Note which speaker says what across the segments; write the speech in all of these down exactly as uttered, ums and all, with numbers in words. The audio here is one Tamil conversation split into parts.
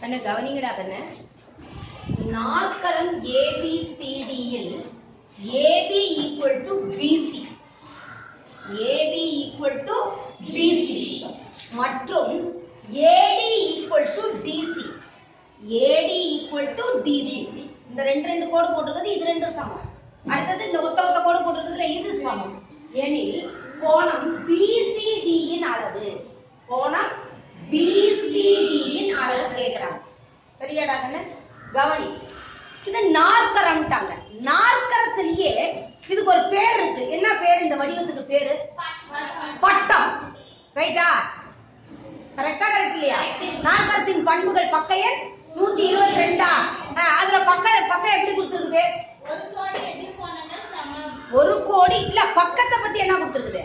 Speaker 1: கண்ணு கவனிங்கடா கண்ணு. நாற்கரம் A B C D will A B equal to B C, A B equal to B C மற்றும் A D equal to D C, A D equal to D C. இந்த ரெண்டு ரெண்டு கோடு போட்டுக்கிறது இது ரெண்டு சமம். அடுத்தது இந்த ஒத்த ஒத்த கோடு போட்டுக்கிறதுல இது சமம் எனில் கோணம் B C D இன் அளவு, கோணம் B C D இன் அளவு கேக்குறாங்க. சரியாடா கண்ணு? கவனி, இது நாற்கரம்ட்டாங்க. நாற்கரத்திலேயே இதுக்கு ஒரு பேர் இருக்கு. என்ன பேர் இந்த வடிவத்துக்கு பேரு? பட்டம். ரைட்டா? கரெக்டா? கரெக்ட் இல்லையா? நாற்கரத்தின் பண்புகள் பக்க எண் நூத்தி இருபத்தி ரெண்டா? அதுல பக்க பக்கம் எப்படி கொடுத்துருக்குது? ஒரு கோடி இல்ல, பக்கத்தை பத்தி என்ன கொடுத்துருக்குது?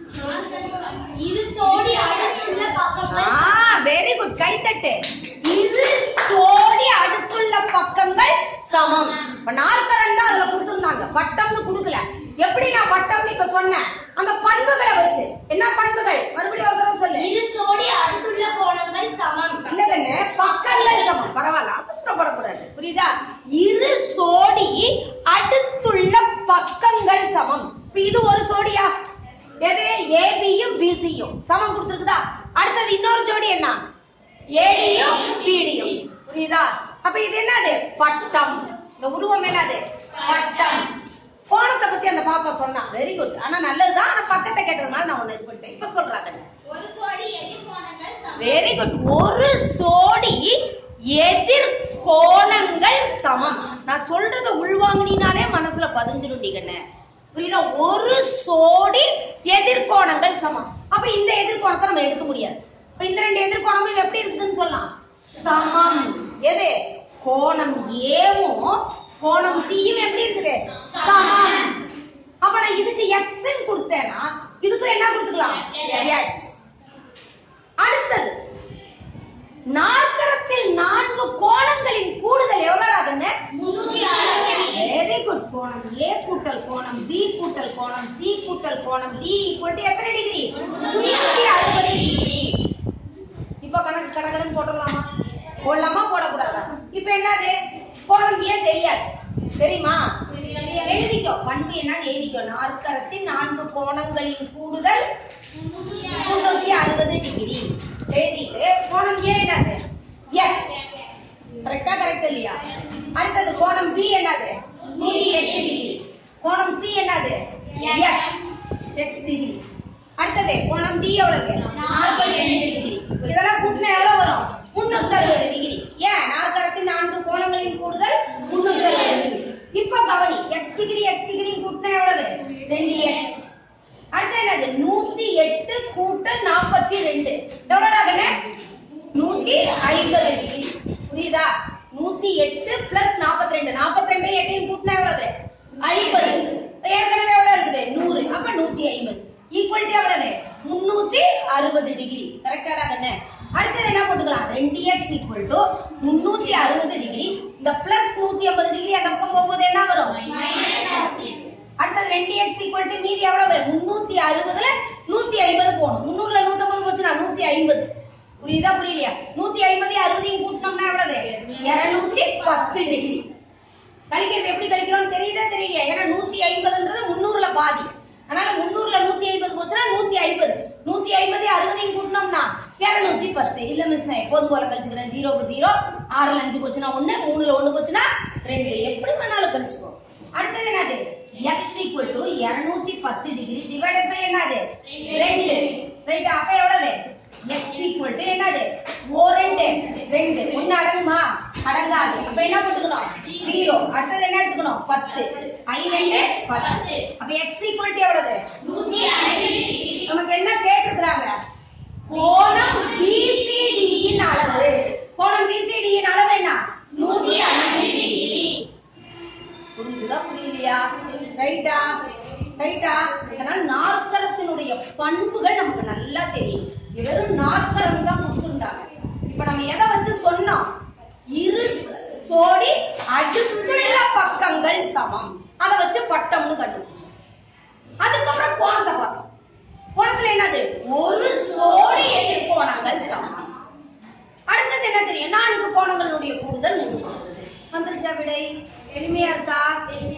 Speaker 1: வெரி குட், கைத்தட்டு. இரு சோடி அடுக்குள்ள பக்கங்கள் சமம். இப்ப நாற்கரம் தான் அதுல கொடுத்திருந்தாங்க, பட்டம்னு கொடுக்கல. எப்படி நான் பட்டம்னு இப்ப சொன்னேன்? அந்த பண்புகளை வச்சு. என்ன பண்புகள்? மறுபடியும் ஒரு தடவை சொல்லு.
Speaker 2: இரு சோடி அடுக்குள்ள கோணங்கள் சமம்.
Speaker 1: இல்ல கண்ணு, பக்கங்கள் சமம். பரவாயில்ல, அவசரப்படக்கூடாது. புரியுதா? இரு சோடி அடுத்துள்ள பக்கங்கள் சமம். இது ஒரு சோடியா? எது? ஏபியும் பிசியும் சமம் கொடுத்திருக்குதா? அடுத்தது இன்னொரு ஜோடி என்ன? ஏடியும் பிடியும். புரியுதா? அப்ப இது என்னது? பட்டம். இந்த உருவம் என்னது? பட்டம். கோணத்தை பத்தி அந்த பாப்பா சொன்னா. Very good. ஆனா நல்லதுதான். ஆனா பக்கத்தை கேட்டதுனால நான் ஒண்ணு இது பண்ணிட்டேன். இப்ப சொல்றாங்க
Speaker 2: ஒரு சோடி எதிர்கோணங்கள் சமம்.
Speaker 1: Very good. ஒரு சோடி எதிர் கோணங்கள் சமம். நான் சொல்றத உள்வாங்கினாலே மனசுல பதிஞ்சிடும் கண்ணு. புரியுதா? ஒரு சோடி எதிர்கோணங்கள் சமம். அப்ப இந்த எதிர்கோணத்தை நம்ம எடுக்க முடியாது. இப்ப இந்த ரெண்டு எதிர்கோணமும் எப்படி இருக்குதுன்னு சொல்லலாம்? சமம். எது? கோணம் ஏவும் கோணம் சியும் எப்படி இருக்குது? சமம். அப்ப நான் இதுக்கு எக்ஸ் கொடுத்தேன்னா இதுக்கு என்ன கொடுத்துக்கலாம்? எக்ஸ். அடுத்தது நாற்கரத்தில் நான்கு கோணங்களின் கூடுதல் எவ்வளவு? Very good. கோணம் A கூட்டல் கோணம் B கூட்டல் கோணம் C கூட்டல் கோணம் D ஈக்குவல் டு எத்தனை டிகிரி? முன்னூத்தி அறுபது டிகிரி. இப்ப கணக்கு கடகடன் போடலாமா? போடலாமா போடக்கூடாதா? இப்ப என்னது? கோணம் A தெரியாது, தெரியுமா? எழுதிக்கோ. பண்பு என்னன்னு எழுதிக்கோ. நாற்கரத்தின் நான்கு கோணங்களின் கூடுதல் முன்னூத்தி அறுபது டிகிரி எழுதிட்டு கோணம் A என்னது? எக்ஸ். கரெக்டா? கரெக்ட் இல்லையா? அடுத்தது கோணம் B என்னது? நூத்தி எட்டு டிகிரி. கோணம் C என்னது? எக்ஸ். X degree. அடுத்தது கோணம் D எவ்வளவு? நாற்பத்தி ரெண்டு டிகிரி. இதெல்லாம் கூட்டினா எவ்வளவு வரும்? முன்னூத்தி அறுபது டிகிரி. ஏன்? நாற்கரத்தின் நான்கு கோணங்களின் கூடுதல் முன்னூத்தி அறுபது டிகிரி. இப்ப கவனி, எக்ஸ் டிகிரி எக்ஸ் டிகிரி கூட்டினா எவ்வளவு? ரெண்டு எக்ஸ். அடுத்து என்னது? நூத்தி எட்டு கூட்டல் நாற்பத்தி ரெண்டு எவ்வளவு? நூத்தி ஐம்பது டிகிரி. புரியுதா? நூத்தி எட்டு பிளஸ் நாற்பத்தி ரெண்டு, நாற்பத்தி ரெண்டு எட்டையும் கூட்டினா எவ்வளவு? ஐம்பது. ஏற்கனவே எவ்வளவு இருக்குது? நூறு. அப்ப நூத்தி ஐம்பது ஈக்குவல் டு எவ்வளவு? முன்னூத்தி அறுபது டிகிரி. கரெக்டாடா கண்ணு? அடுத்தது என்ன போட்டுக்கலாம்? ரெண்டு எக்ஸ் ஈக்குவல் டு முன்னூத்தி அறுபது டிகிரி. இந்த பிளஸ் நூத்தி ஐம்பது டிகிரி அந்த பக்கம் போகும்போது என்ன வரும்? அடுத்தது ரெண்டு எக்ஸ் ஈக்குவல் டு மீதி எவ்வளவு? முன்னூத்தி அறுபதுல நூத்தி ஐம்பது போகணும். முன்னூறுல நூத்தி ஐம்பது போச்சுன்னா நூத்தி ஐம்பது. புரியுதா? புரியலையா? நூத்தி ஐம்பது அறுபதையும் கூட்டினோம்னா எவ்வளவு? இருநூத்தி பத்து டிகிரி. கழிக்கிறது எப்படி கழிக்கிறோம் தெரியுதா? தெரியலையா? ஏன்னா நூத்தி ஐம்பதுன்றது முன்னூறுல பாதி. அதனால முன்னூறுல நூத்தி ஐம்பது போச்சுன்னா நூத்தி ஐம்பது. நூத்தி ஐம்பது அறுபதையும் கூட்டினோம்னா இருநூத்தி பத்து. இல்ல மிஸ், நான் எப்போதும் போல கழிச்சுக்கிறேன். ஜீரோக்கு ஜீரோ, ஆறுல அஞ்சு போச்சுன்னா ஒண்ணு, மூணுல ஒண்ணு போச்சுன்னா ரெண்டு. எப்படி வேணாலும் கழிச்சுக்கோ. அடுத்தது என்னது? எக்ஸ் ஈக்குவல் டு இருநூத்தி பத்து டிகிரி டிவைடட் பை என்னது? ரெண்டு. ரைட்? அப்ப எவ்வளவு? எக்ஸ் ஈக்குவல் டு என்னது? ஓ ரெண்டு ரெண்டு. ஒன்னு அடங்குமா? அடங்காது. அப்ப என்ன போட்டுக்கணும்? ஜீரோ. அடுத்தது என்ன எடுத்துக்கணும்? பத்து. ஐ ரெண்டு பத்து. அப்ப எக்ஸ் ஈக்குவல் டு எவ்வளவு? நமக்கு என்ன கேட்டிருக்கிறாங்க? கோணம் B C D இன் அளவு. கோணம் B C D இன் அளவு என்ன? நூத்தி அஞ்சு டிகிரி. புரிஞ்சுதா? புரியலையா? ரைட்டா? ரைட்டா? அதனால நாற்கரத்தினுடைய பண்புகள் நமக்கு நல்லா தெரியும். வெறும் நாற்கரம் தான் கொடுத்திருந்தாங்க. இப்ப நம்ம எதை வச்சு சொன்னோம்? இரு சோடி அடுத்துள்ள பக்கங்கள் சமம். அதை வச்சு பட்டம்னு கண்டுபிடிச்சோம். அதுக்கப்புறம் கோணத்தை பார்த்தோம். கோணத்துல என்னது? ஒரு சோடி எதிர்கோணங்கள் சமம். அடுத்தது என்ன தெரியும்? நான்கு கோணங்கள் கண்டுபிடிச்ச விடை எளிமையா இருக்கா?